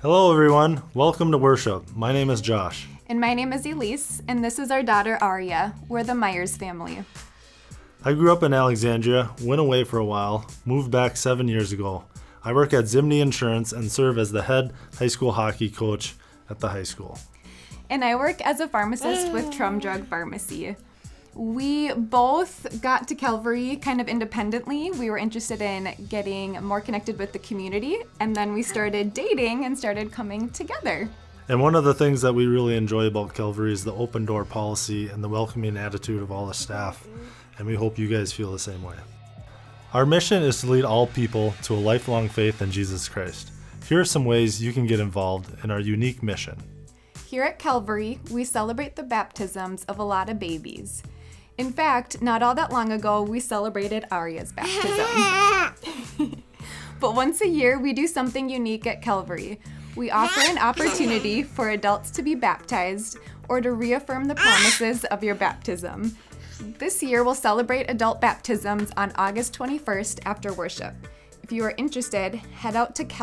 Hello everyone, welcome to worship. My name is Josh. And my name is Elise, and this is our daughter Aria. We're the Myers family. I grew up in Alexandria, went away for a while, moved back 7 years ago. I work at Zimney Insurance and serve as the head high school hockey coach at the high school. And I work as a pharmacist with Trum Drug Pharmacy. We both got to Calvary kind of independently. We were interested in getting more connected with the community, and then we started dating and started coming together. And one of the things that we really enjoy about Calvary is the open door policy and the welcoming attitude of all the staff, and we hope you guys feel the same way. Our mission is to lead all people to a lifelong faith in Jesus Christ. Here are some ways you can get involved in our unique mission. Here at Calvary, we celebrate the baptisms of a lot of babies. In fact, not all that long ago, we celebrated Aria's baptism. But once a year, we do something unique at Calvary. We offer an opportunity for adults to be baptized or to reaffirm the promises of your baptism. This year, we'll celebrate adult baptisms on August 21st after worship. If you are interested, head out to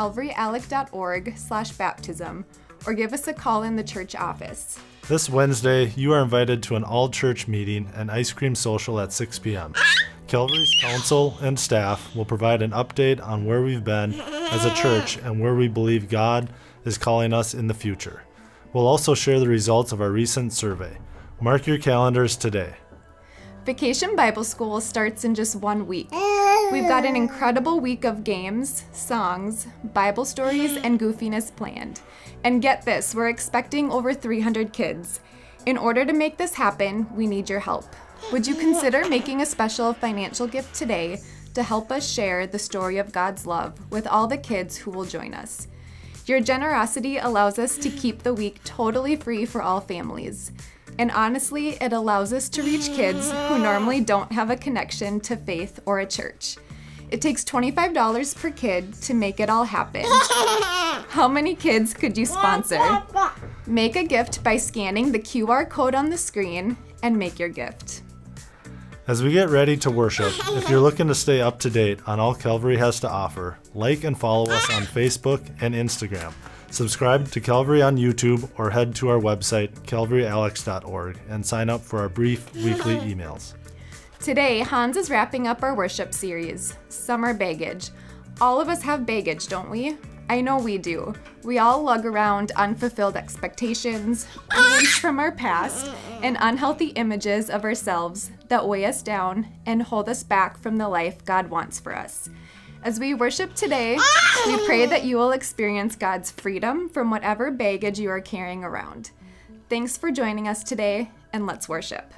calvaryalec.org/baptism or give us a call in the church office. This Wednesday, you are invited to an all-church meeting and ice cream social at 6 p.m. Calvary's council and staff will provide an update on where we've been as a church and where we believe God is calling us in the future. We'll also share the results of our recent survey. Mark your calendars today. Vacation Bible School starts in just 1 week. We've got an incredible week of games, songs, Bible stories, and goofiness planned. And get this, we're expecting over 300 kids. In order to make this happen, we need your help. Would you consider making a special financial gift today to help us share the story of God's love with all the kids who will join us? Your generosity allows us to keep the week totally free for all families. And honestly, it allows us to reach kids who normally don't have a connection to faith or a church. It takes $25 per kid to make it all happen. How many kids could you sponsor? Make a gift by scanning the QR code on the screen and make your gift. As we get ready to worship, if you're looking to stay up to date on all Calvary has to offer, like and follow us on Facebook and Instagram. Subscribe to Calvary on YouTube or head to our website, calvaryalec.org, and sign up for our brief weekly emails. Today, Hans is wrapping up our worship series, Summer Baggage. All of us have baggage, don't we? I know we do. We all lug around unfulfilled expectations, wounds from our past, and unhealthy images of ourselves that weigh us down and hold us back from the life God wants for us. As we worship today, we pray that you will experience God's freedom from whatever baggage you are carrying around. Thanks for joining us today, and let's worship.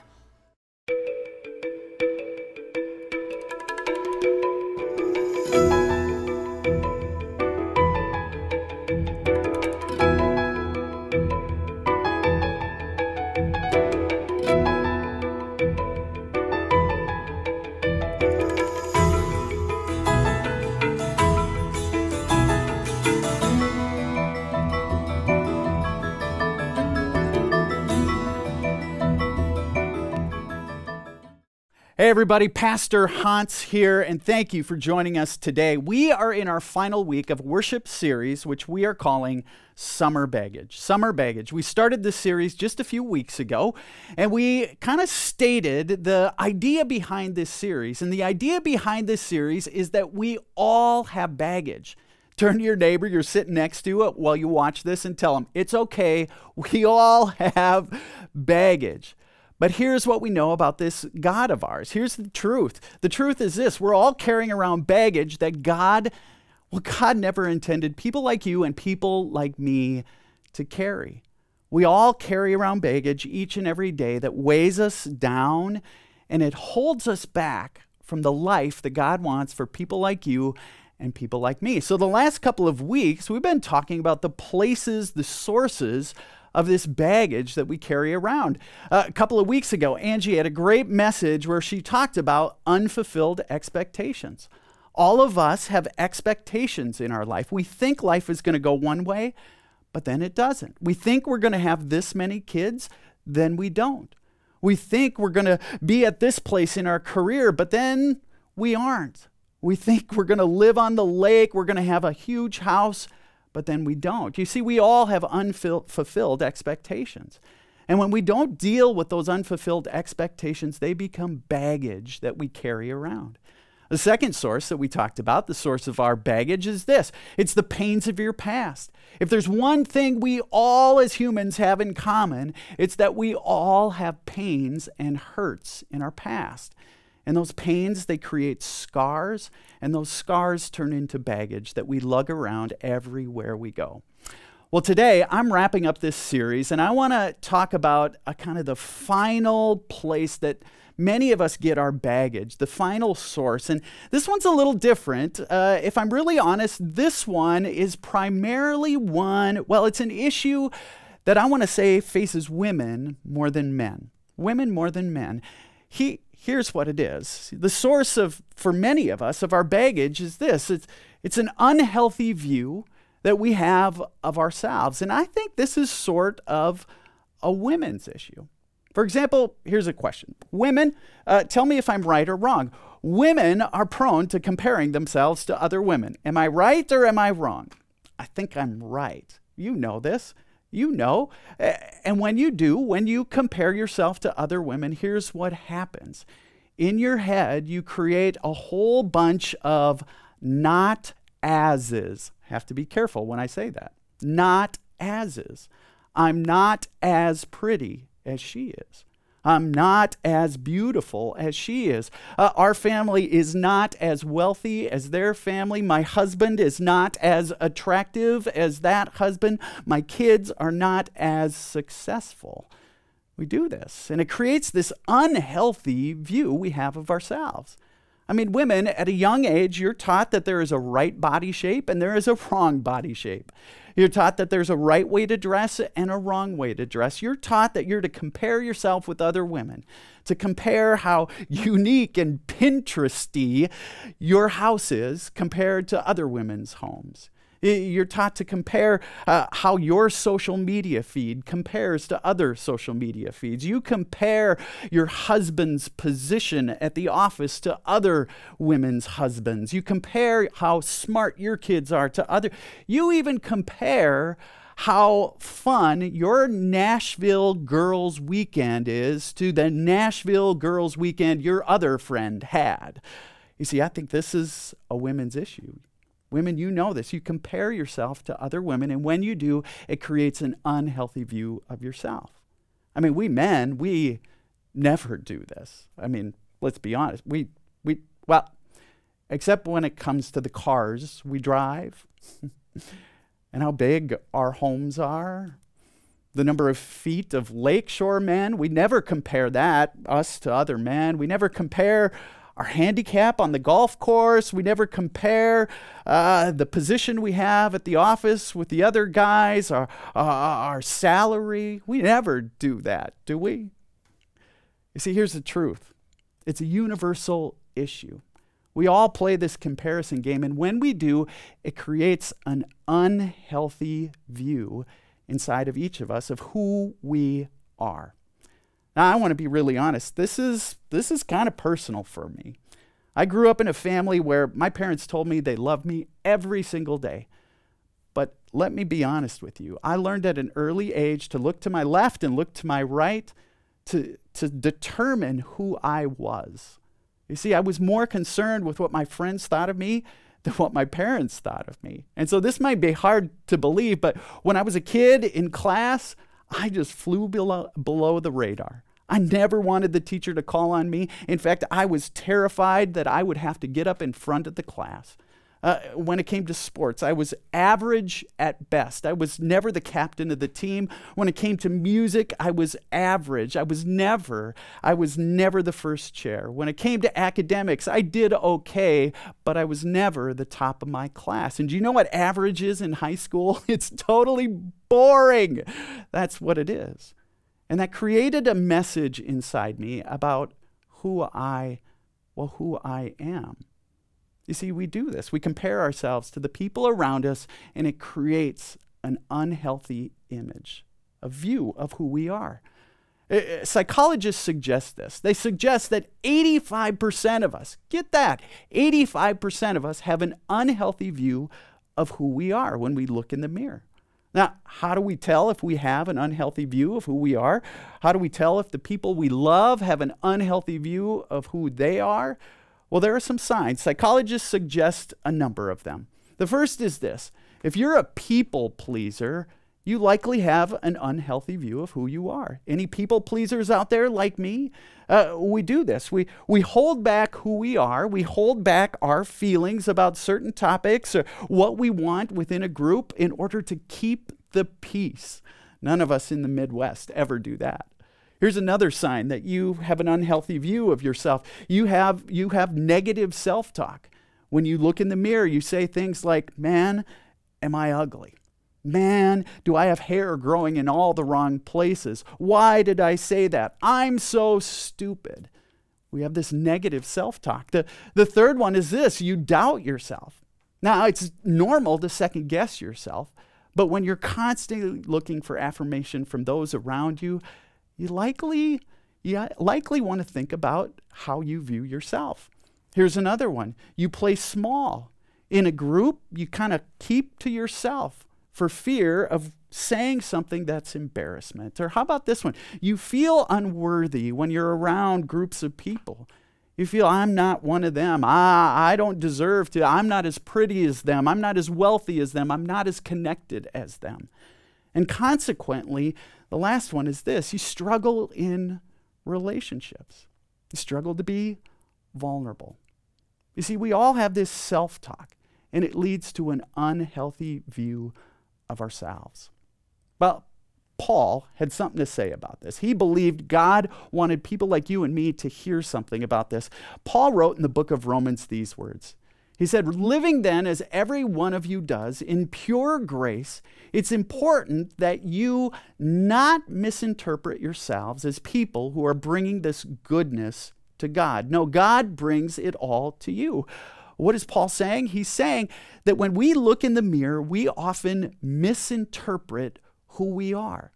Hey everybody, Pastor Hans here, and thank you for joining us today. We are in our final week of worship series, which we are calling Summer Baggage. Summer Baggage. We started this series just a few weeks ago, and we kind of stated the idea behind this series. And the idea behind this series is that we all have baggage. Turn to your neighbor you're sitting next to while you watch this and tell them, it's okay, we all have baggage. But here's what we know about this God of ours. Here's the truth. The truth is this: we're all carrying around baggage that God never intended people like you and people like me to carry. We all carry around baggage each and every day that weighs us down, and it holds us back from the life that God wants for people like you and people like me. So the last couple of weeks, we've been talking about the places, the sources of this baggage that we carry around. A couple of weeks ago, Angie had a great message where she talked about unfulfilled expectations. All of us have expectations in our life. We think life is going to go one way, but then it doesn't. We think we're going to have this many kids, then we don't. We think we're going to be at this place in our career, but then we aren't. We think we're going to live on the lake, we're going to have a huge house, but then we don't. You see, we all have unfulfilled expectations. And when we don't deal with those unfulfilled expectations, they become baggage that we carry around. The second source that we talked about, the source of our baggage, is this. It's the pains of your past. If there's one thing we all as humans have in common, it's that we all have pains and hurts in our past. And those pains, they create scars, and those scars turn into baggage that we lug around everywhere we go. Well, today I'm wrapping up this series, and I want to talk about a kind of the final place that many of us get our baggage, the final source. And this one's a little different. If I'm really honest, this one is primarily it's an issue that I want to say faces women more than men. Women more than men. Here's what it is. The source for many of us, of our baggage is this. It's an unhealthy view that we have of ourselves. And I think this is sort of a women's issue. For example, here's a question. Women, tell me if I'm right or wrong. Women are prone to comparing themselves to other women. Am I right or am I wrong? I think I'm right. You know this. You know. And when you compare yourself to other women, here's what happens. In your head, you create a whole bunch of not ases. Have to be careful when I say that. Not ases. I'm not as pretty as she is. I'm not as beautiful as she is. Our family is not as wealthy as their family. My husband is not as attractive as that husband. My kids are not as successful. We do this, and it creates this unhealthy view we have of ourselves. I mean, women, at a young age, you're taught that there is a right body shape and there is a wrong body shape. You're taught that there's a right way to dress and a wrong way to dress. You're taught that you're to compare yourself with other women, to compare how unique and Pinteresty your house is compared to other women's homes. You're taught to compare how your social media feed compares to other social media feeds. You compare your husband's position at the office to other women's husbands. You compare how smart your kids are to other. You even compare how fun your Nashville girls' weekend is to the Nashville girls' weekend your other friend had. You see, I think this is a women's issue. Women, you know this. You compare yourself to other women, and when you do, it creates an unhealthy view of yourself. I mean, we men, we never do this. I mean, let's be honest. Well, except when it comes to the cars we drive and how big our homes are, the number of feet of lakeshore men. We never compare that, us to other men. We never compare our handicap on the golf course. We never compare the position we have at the office with the other guys, our salary. We never do that, do we? You see, here's the truth. It's a universal issue. We all play this comparison game, and when we do, it creates an unhealthy view inside of each of us of who we are. Now, I want to be really honest. This is kind of personal for me. I grew up in a family where my parents told me they loved me every single day. But let me be honest with you. I learned at an early age to look to my left and look to my right to determine who I was. You see, I was more concerned with what my friends thought of me than what my parents thought of me. And so this might be hard to believe, but when I was a kid in class, I just flew below the radar. I never wanted the teacher to call on me. In fact, I was terrified that I would have to get up in front of the class. When it came to sports, I was average at best. I was never the captain of the team. When it came to music, I was average. I was never the first chair. When it came to academics, I did okay, but I was never the top of my class. And do you know what average is in high school? It's totally boring. That's what it is. And that created a message inside me about who I am. You see, we do this. We compare ourselves to the people around us, and it creates an unhealthy image, a view of who we are. Psychologists suggest this. They suggest that 85% of us, get that, 85% of us have an unhealthy view of who we are when we look in the mirror. Now, how do we tell if we have an unhealthy view of who we are? How do we tell if the people we love have an unhealthy view of who they are? Well, there are some signs. Psychologists suggest a number of them. The first is this. If you're a people pleaser, you likely have an unhealthy view of who you are. Any people pleasers out there like me? We do this. We hold back who we are. We hold back our feelings about certain topics or what we want within a group in order to keep the peace. None of us in the Midwest ever do that. Here's another sign that you have an unhealthy view of yourself. You have negative self-talk. When you look in the mirror, you say things like, man, am I ugly? Man, do I have hair growing in all the wrong places? Why did I say that? I'm so stupid. We have this negative self-talk. The third one is this. You doubt yourself. Now, it's normal to second guess yourself, but when you're constantly looking for affirmation from those around you, you likely want to think about how you view yourself. Here's another one. You play small. In a group, you kind of keep to yourself for fear of saying something that's embarrassment. Or how about this one? You feel unworthy when you're around groups of people. You feel, I'm not one of them. I don't deserve to. I'm not as pretty as them. I'm not as wealthy as them. I'm not as connected as them. And consequently, the last one is this. You struggle in relationships. You struggle to be vulnerable. You see, we all have this self-talk, and it leads to an unhealthy view of ourselves. Well, Paul had something to say about this. He believed God wanted people like you and me to hear something about this. Paul wrote in the book of Romans these words. He said, living then as every one of you does in pure grace, it's important that you not misinterpret yourselves as people who are bringing this goodness to God. No, God brings it all to you. What is Paul saying? He's saying that when we look in the mirror, we often misinterpret who we are.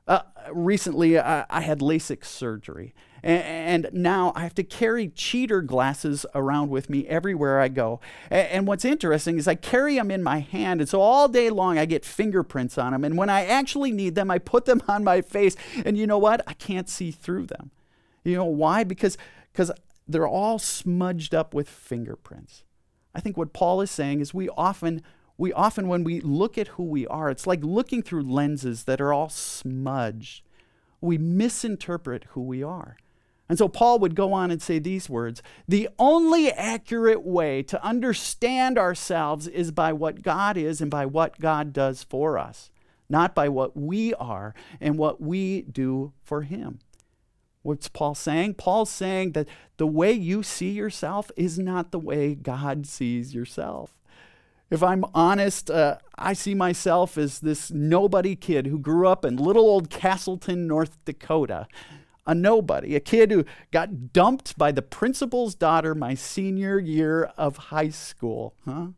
Recently, I had LASIK surgery, and now I have to carry cheater glasses around with me everywhere I go. And what's interesting is I carry them in my hand, and so all day long I get fingerprints on them, and when I actually need them, I put them on my face, and you know what? I can't see through them. You know why? Because they're all smudged up with fingerprints. I think what Paul is saying is we often, when we look at who we are, it's like looking through lenses that are all smudged. We misinterpret who we are. And so Paul would go on and say these words, the only accurate way to understand ourselves is by what God is and by what God does for us, not by what we are and what we do for him. What's Paul saying? Paul's saying that the way you see yourself is not the way God sees yourself. If I'm honest, I see myself as this nobody kid who grew up in little old Castleton, North Dakota. A nobody, a kid who got dumped by the principal's daughter my senior year of high school.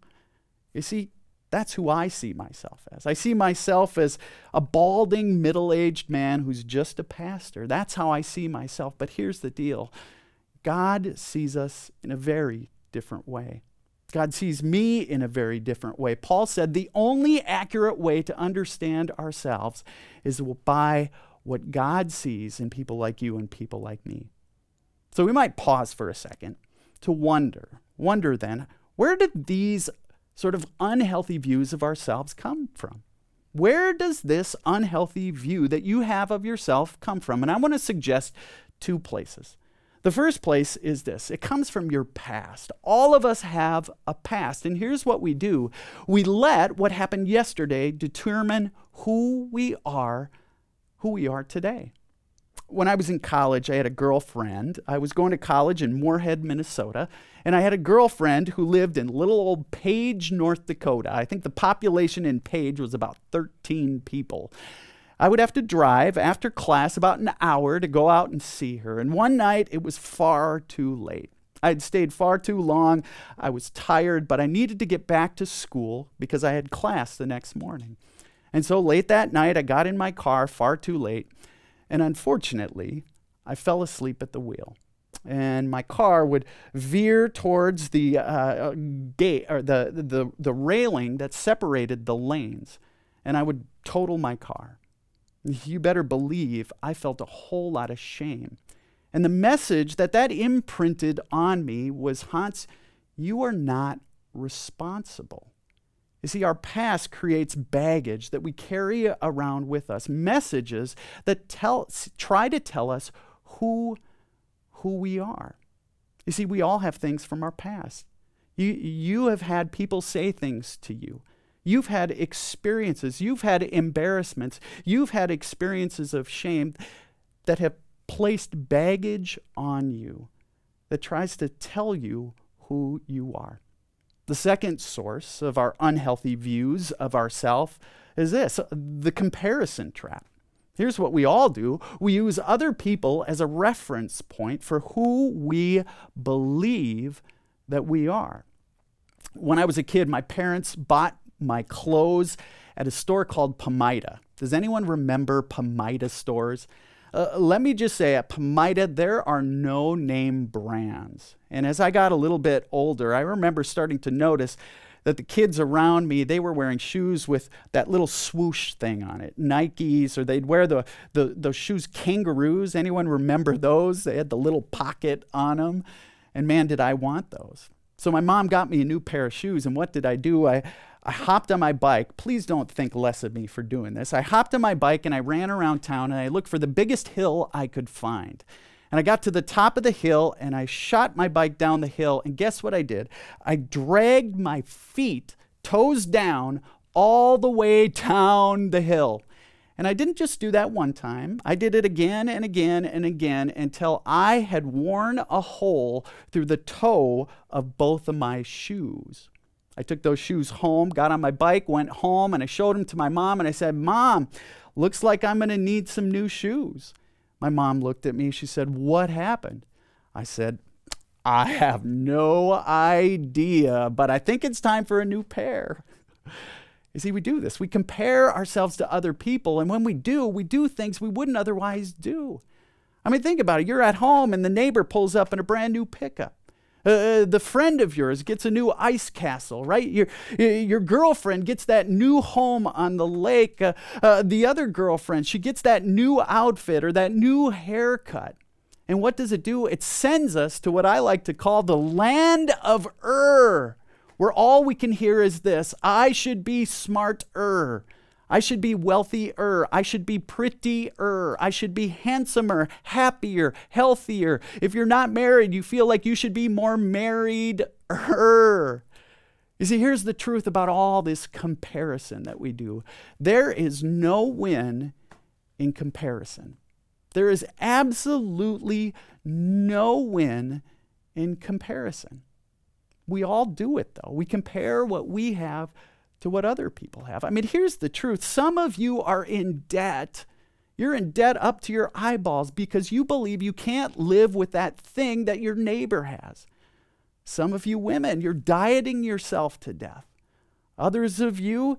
You see, that's who I see myself as. I see myself as a balding, middle-aged man who's just a pastor. That's how I see myself. But here's the deal. God sees us in a very different way. God sees me in a very different way. Paul said the only accurate way to understand ourselves is by what God sees in people like you and people like me. So we might pause for a second to wonder then, where did these sort of unhealthy views of ourselves come from? Where does this unhealthy view that you have of yourself come from? And I want to suggest two places. The first place is this. It comes from your past. All of us have a past. And here's what we do. We let what happened yesterday determine who we are today. When I was in college, I had a girlfriend. I was going to college in Moorhead, Minnesota, and I had a girlfriend who lived in little old Page, North Dakota. I think the population in Page was about 13 people. I would have to drive after class about an hour to go out and see her, and one night it was far too late. I had stayed far too long. I was tired, but I needed to get back to school because I had class the next morning. And so late that night, I got in my car far too late, and unfortunately, I fell asleep at the wheel. and my car would veer towards the gate or the railing that separated the lanes, and I would total my car. You better believe I felt a whole lot of shame. And the message that imprinted on me was, Hans, you are not responsible. You see, our past creates baggage that we carry around with us, messages that try to tell us who we are. You see, we all have things from our past. You have had people say things to you. You've had experiences. You've had embarrassments. You've had experiences of shame that have placed baggage on you that tries to tell you who you are. The second source of our unhealthy views of ourselves is this, the comparison trap. Here's what we all do. We use other people as a reference point for who we believe that we are. When I was a kid, my parents bought my clothes at a store called Pomida. Does anyone remember Pomida stores? Let me just say, at Pomida, there are no name brands. And as I got a little bit older, I remember starting to notice that the kids around me, they were wearing shoes with that little swoosh thing on it, Nikes, or they'd wear those shoes, Kangaroos. Anyone remember those? They had the little pocket on them. And man, did I want those. So my mom got me a new pair of shoes, and what did I do? I hopped on my bike. Please don't think less of me for doing this. I hopped on my bike and I ran around town and I looked for the biggest hill I could find. And I got to the top of the hill and I shot my bike down the hill, and guess what I did? I dragged my feet, toes down, all the way down the hill. And I didn't just do that one time. I did it again and again and again until I had worn a hole through the toe of both of my shoes. I took those shoes home, got on my bike, went home, and I showed them to my mom, and I said, Mom, looks like I'm going to need some new shoes. My mom looked at me. She said, what happened? I said, I have no idea, but I think it's time for a new pair. You see, we do this. We compare ourselves to other people, and when we do things we wouldn't otherwise do. I mean, think about it. You're at home, and the neighbor pulls up in a brand new pickup. The friend of yours gets a new ice castle, right? Your girlfriend gets that new home on the lake. The other girlfriend, she gets that new outfit or that new haircut. And what does it do? It sends us to what I like to call the land of where all we can hear is this: I should be smarter. I should be wealthier. I should be prettier. I should be handsomer, happier, healthier. If you're not married, you feel like you should be more married. You see, here's the truth about all this comparison that we do. There is no win in comparison. There is absolutely no win in comparison. We all do it, though. We compare what we have to what other people have. I mean, here's the truth. Some of you are in debt. You're in debt up to your eyeballs because you believe you can't live with that thing that your neighbor has. Some of you women, you're dieting yourself to death. Others of you,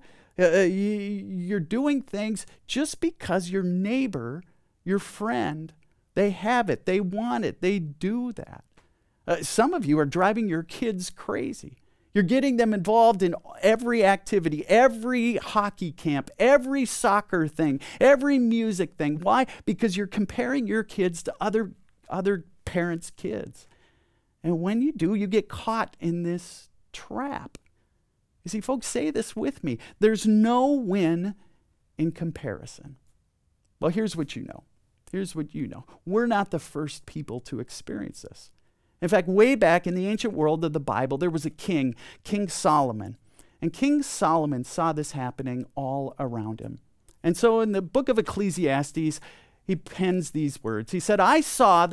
you're doing things just because your neighbor, your friend, they have it, they want it, they do that. Some of you are driving your kids crazy. You're getting them involved in every activity, every hockey camp, every soccer thing, every music thing. Why? Because you're comparing your kids to other parents' kids. And when you do, you get caught in this trap. You see, folks, say this with me. There's no win in comparison. Well, here's what you know. Here's what you know. We're not the first people to experience this. In fact, way back in the ancient world of the Bible, there was a king, King Solomon. And King Solomon saw this happening all around him. And so in the book of Ecclesiastes, he pens these words. He said, I saw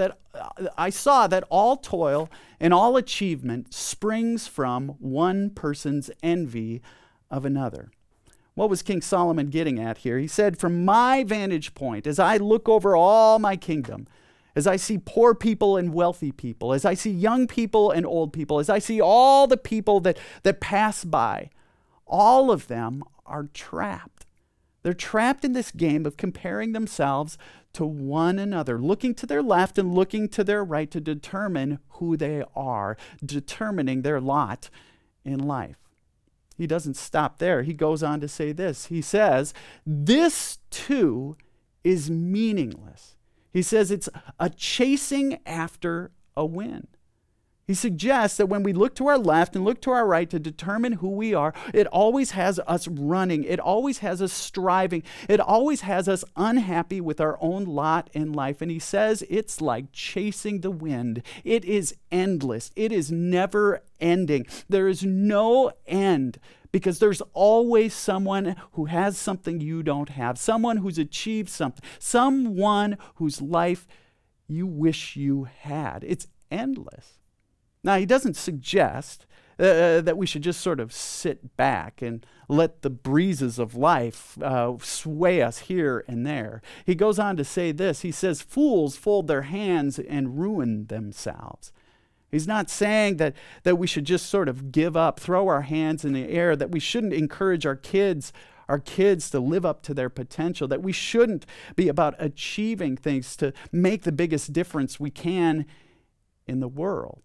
that all toil and all achievement springs from one person's envy of another. What was King Solomon getting at here? He said, from my vantage point, as I look over all my kingdom, as I see poor people and wealthy people, as I see young people and old people, as I see all the people that pass by, all of them are trapped. They're trapped in this game of comparing themselves to one another, looking to their left and looking to their right to determine who they are, determining their lot in life. He doesn't stop there. He goes on to say this. He says, this too is meaningless. He says it's a chasing after a wind. He suggests that when we look to our left and look to our right to determine who we are, it always has us running. It always has us striving. It always has us unhappy with our own lot in life. And he says it's like chasing the wind. It is endless. It is never ending. There is no end because there's always someone who has something you don't have, someone who's achieved something, someone whose life you wish you had. It's endless. Now, he doesn't suggest that we should just sort of sit back and let the breezes of life sway us here and there. He goes on to say this. He says, fools fold their hands and ruin themselves. He's not saying that we should just sort of give up, throw our hands in the air, that we shouldn't encourage our kids to live up to their potential, that we shouldn't be about achieving things to make the biggest difference we can in the world.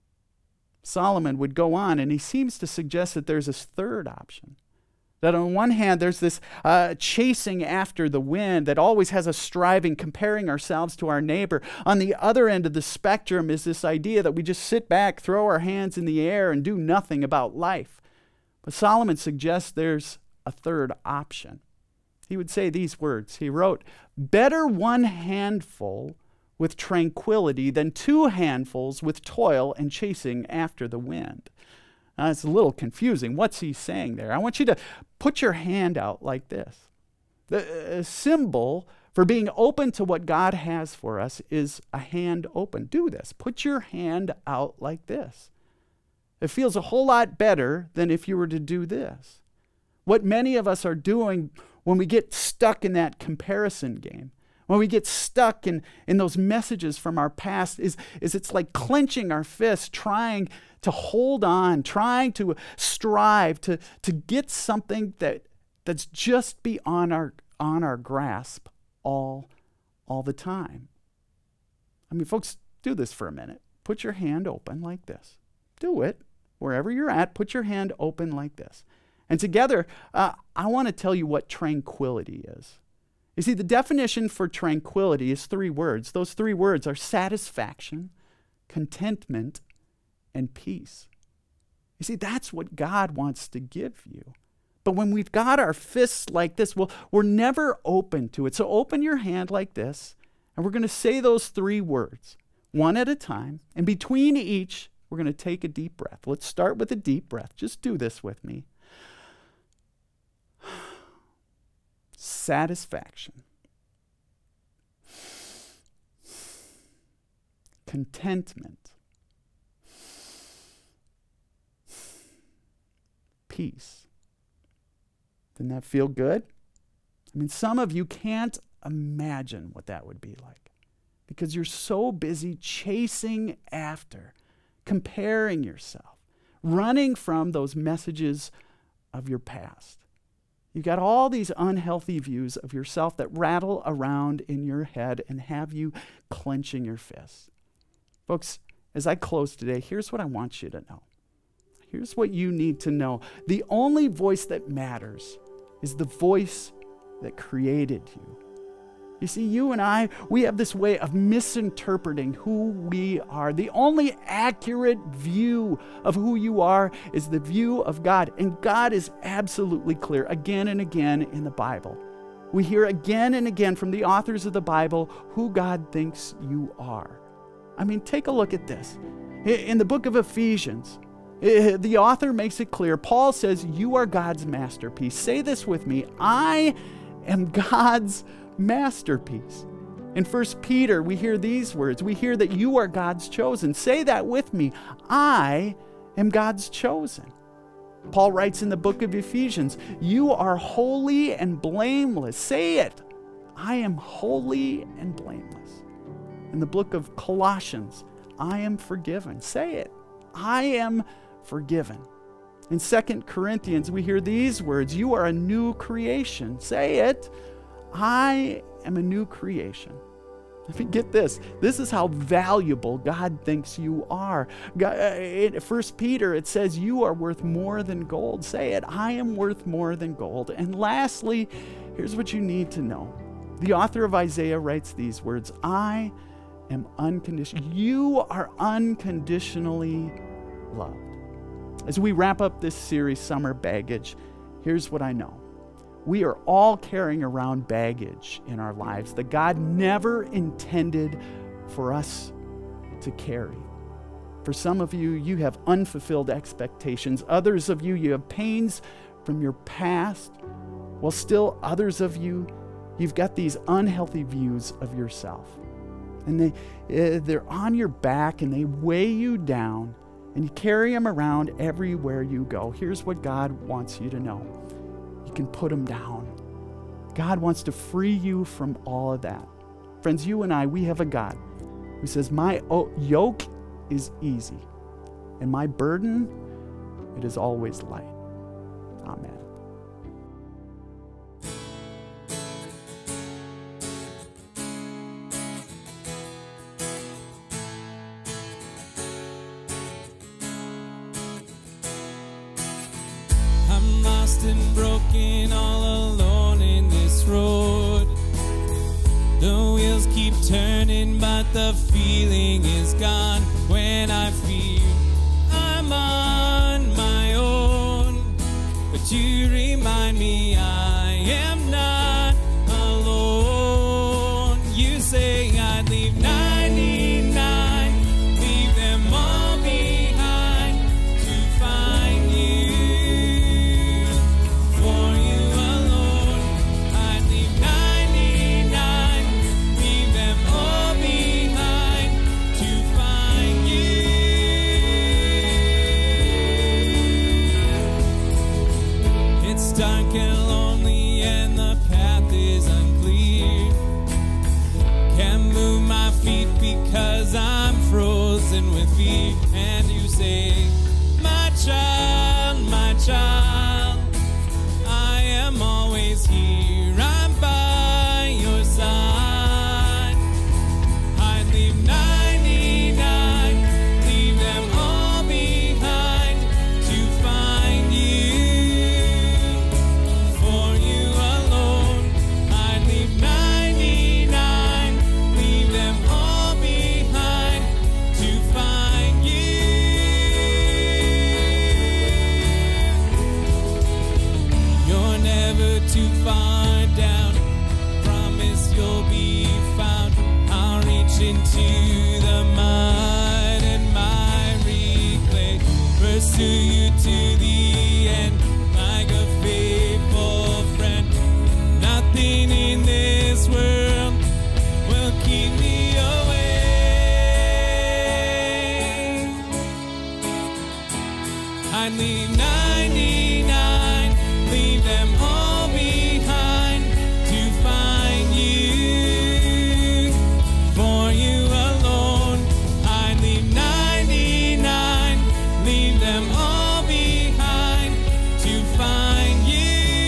Solomon would go on, and he seems to suggest that there's this third option. That on one hand, there's this chasing after the wind that always has us striving, comparing ourselves to our neighbor. On the other end of the spectrum is this idea that we just sit back, throw our hands in the air, and do nothing about life. But Solomon suggests there's a third option. He would say these words. He wrote, "Better one handful with tranquility than two handfuls with toil and chasing after the wind." Now, it's a little confusing. What's he saying there? I want you to put your hand out like this. The symbol for being open to what God has for us is a hand open. Do this. Put your hand out like this. It feels a whole lot better than if you were to do this. What many of us are doing when we get stuck in that comparison game, when we get stuck in those messages from our past, is it's like clenching our fists, trying to hold on, trying to strive to get something that's just beyond our grasp all the time. I mean, folks, do this for a minute. Put your hand open like this. Do it. Wherever you're at, put your hand open like this. And together, I want to tell you what tranquility is. You see, the definition for tranquility is 3 words. Those 3 words are satisfaction, contentment, and peace. You see, that's what God wants to give you. But when we've got our fists like this, well, we're never open to it. So open your hand like this, and we're going to say those 3 words, one at a time. And between each, we're going to take a deep breath. Let's start with a deep breath. Just do this with me. Satisfaction, contentment, peace. Didn't that feel good? I mean, some of you can't imagine what that would be like because you're so busy chasing after, comparing yourself, running from those messages of your past. You've got all these unhealthy views of yourself that rattle around in your head and have you clenching your fists. Folks, as I close today, here's what I want you to know. Here's what you need to know. The only voice that matters is the voice that created you. You see, you and I, we have this way of misinterpreting who we are. The only accurate view of who you are is the view of God. And God is absolutely clear again and again in the Bible. We hear again and again from the authors of the Bible who God thinks you are. I mean, take a look at this. In the book of Ephesians, the author makes it clear. Paul says, you are God's masterpiece. Say this with me. I am God's masterpiece. In 1 Peter, we hear these words. We hear that you are God's chosen. Say that with me. I am God's chosen. Paul writes in the book of Ephesians, you are holy and blameless. Say it. I am holy and blameless. In the book of Colossians, I am forgiven. Say it. I am forgiven. In 2 Corinthians, we hear these words, you are a new creation. Say it. I am a new creation. I mean, get this. This is how valuable God thinks you are. In 1 Peter, it says you are worth more than gold. Say it. I am worth more than gold. And lastly, here's what you need to know. The author of Isaiah writes these words, I am unconditional. You are unconditionally loved. As we wrap up this series, Summer Baggage, here's what I know. We are all carrying around baggage in our lives that God never intended for us to carry. For some of you, you have unfulfilled expectations. Others of you, you have pains from your past. While still others of you, you've got these unhealthy views of yourself. And they're on your back and they weigh you down and you carry them around everywhere you go. Here's what God wants you to know. You can put them down. God wants to free you from all of that. Friends, you and I, we have a God who says, my yoke is easy and my burden, it is always light. Amen. And broken, all alone in this road. The wheels keep turning, but the feeling is gone. When I feel I'm on my own, but you remind me I am not alone. You say I'd leave 99, leave them all behind to find you. Dark and lonely and the path is unclear. Can't move my feet because I'm frozen with fear. And you say, my child, I am always here. I'm by your side. I'd leave 99, leave them all behind to find you. Too far down, promise you'll be found. I'll reach into the mud and miry clay, pursue you to the end like a faithful friend. Nothing in this world will keep me away. I'd leave 99, leave them all behind to find you. For you alone, I'd leave 99, leave them all behind to find you.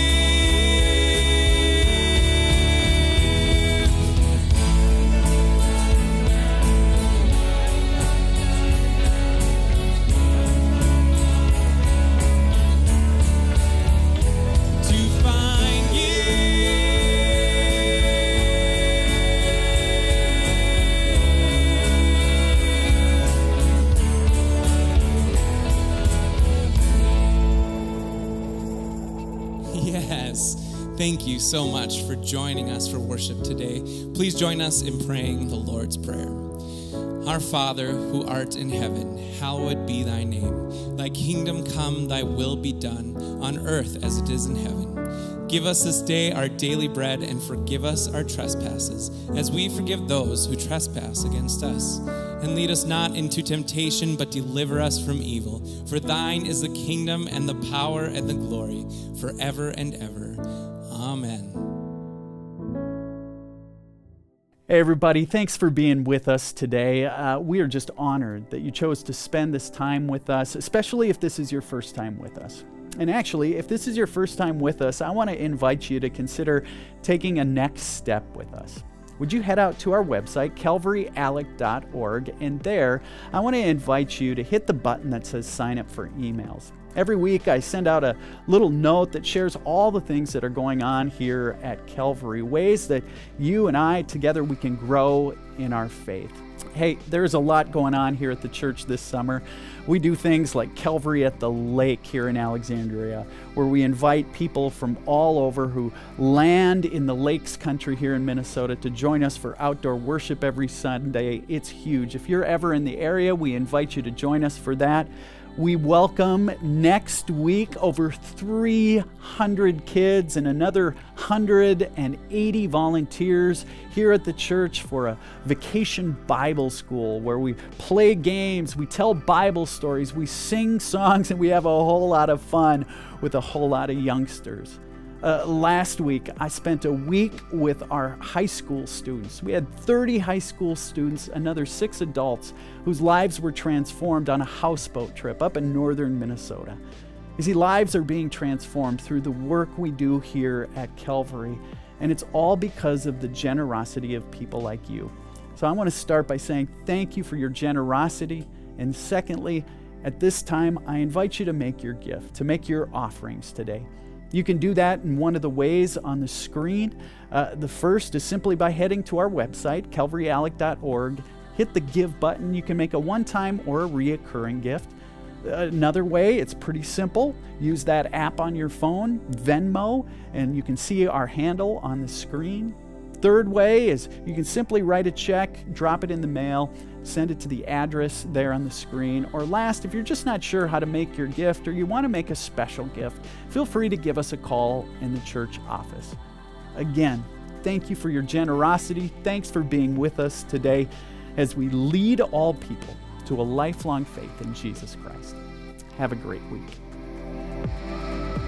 Thank you so much for joining us for worship today. Please join us in praying the Lord's Prayer. Our Father, who art in heaven, hallowed be thy name. Thy kingdom come, thy will be done, on earth as it is in heaven. Give us this day our daily bread, and forgive us our trespasses, as we forgive those who trespass against us. And lead us not into temptation, but deliver us from evil. For thine is the kingdom, and the power, and the glory, forever and ever. Amen. Hey everybody, thanks for being with us today. We are just honored that you chose to spend this time with us, especially if this is your first time with us. And actually, if this is your first time with us, I want to invite you to consider taking a next step with us. Would you head out to our website, calvaryalec.org, and there, I want to invite you to hit the button that says sign up for emails. Every week, I send out a little note that shares all the things that are going on here at Calvary, ways that you and I, together, we can grow in our faith. Hey, there's a lot going on here at the church this summer. We do things like Calvary at the Lake here in Alexandria, where we invite people from all over who land in the Lakes country here in Minnesota to join us for outdoor worship every Sunday. It's huge. If you're ever in the area, we invite you to join us for that. We welcome next week over 300 kids and another 180 volunteers here at the church for a vacation Bible school where we play games, we tell Bible stories, we sing songs, and we have a whole lot of fun with a whole lot of youngsters. Last week, I spent a week with our high school students. We had 30 high school students, another 6 adults whose lives were transformed on a houseboat trip up in northern Minnesota. You see, lives are being transformed through the work we do here at Calvary, and it's all because of the generosity of people like you. So I want to start by saying thank you for your generosity, and secondly, at this time, I invite you to make your gift, to make your offerings today. You can do that in one of the ways on the screen. The first is simply by heading to our website, calvaryalec.org. Hit the Give button. You can make a one-time or a reoccurring gift. Another way, it's pretty simple. Use that app on your phone, Venmo, and you can see our handle on the screen. Third way is you can simply write a check, drop it in the mail, send it to the address there on the screen. Or last, if you're just not sure how to make your gift or you want to make a special gift, feel free to give us a call in the church office. Again, thank you for your generosity. Thanks for being with us today as we lead all people to a lifelong faith in Jesus Christ. Have a great week.